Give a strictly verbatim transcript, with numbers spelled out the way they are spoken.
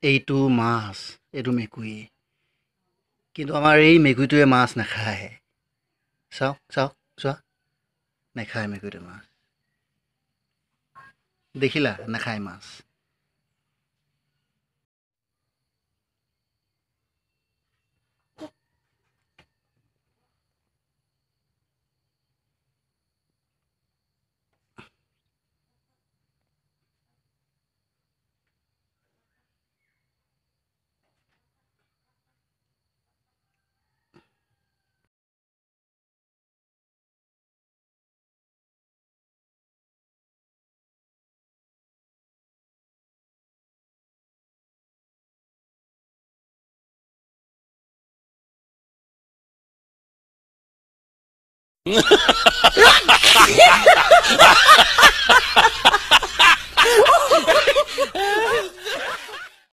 এইটো মাছ, এইটো মেকুৰী। কিন্তু আমাৰ এই মেকুৰীটোৱে মাছ নাখায়। চাওক চাওক চোৱা, নাখায় মেকুৰীটোৱে মাছ। দেখিলা, নাখায় মাছ।